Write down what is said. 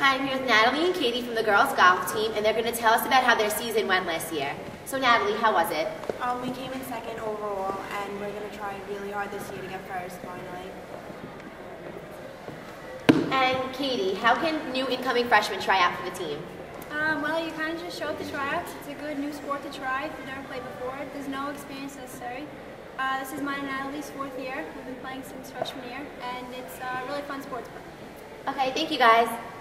Hi, I'm here with Natalie and Katie from the girls golf team, and they're going to tell us about how their season went last year. So Natalie, how was it? We came in second overall, and we're going to try really hard this year to get first finally. And Katie, how can new incoming freshmen try out for the team? Well, you kind of just show up to tryouts. It's a good new sport to try if you've never played before. There's no experience necessary. This is mine and Natalie's 4th year. We've been playing since freshman year, and it's a really fun sport to play. Okay, thank you guys.